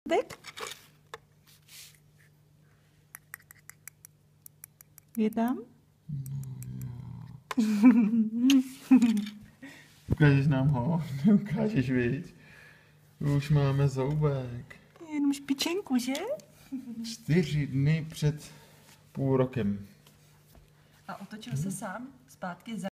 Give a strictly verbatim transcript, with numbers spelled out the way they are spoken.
Dek? Je tam? Ukážeš nám ho? Neukážeš, viď? Už máme zoubek. Jenom špičenku, že? Čtyři dny před půl rokem. A otočil se sám zpátky za